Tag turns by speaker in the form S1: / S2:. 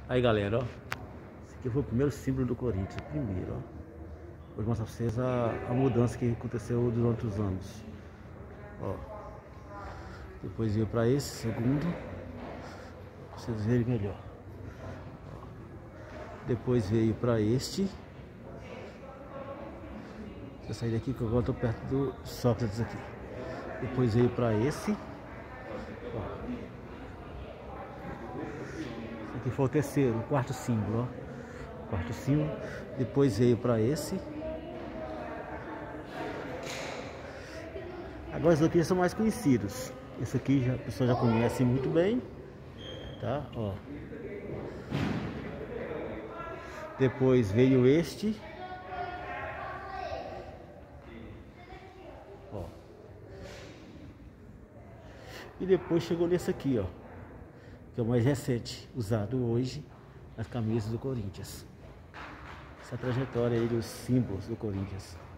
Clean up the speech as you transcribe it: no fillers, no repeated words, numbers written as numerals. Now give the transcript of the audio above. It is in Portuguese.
S1: Aí galera, ó, esse aqui foi o primeiro símbolo do Corinthians, primeiro, ó. Vou mostrar pra vocês a mudança que aconteceu durante os anos. Ó. Depois veio pra esse segundo, pra vocês verem melhor. Ó. Depois veio pra este. Deixa eu sair daqui que agora eu tô perto do Sócrates aqui. Depois veio pra esse. Ó. Esse aqui foi o terceiro, o quarto símbolo, ó. Quarto símbolo. Depois veio pra esse. Agora os aqui são mais conhecidos. Esse aqui a pessoa já conhece muito bem, tá? Ó. Depois veio este. Ó. E depois chegou nesse aqui, ó, que é o mais recente, usado hoje nas camisas do Corinthians. Essa trajetória aí dos símbolos do Corinthians.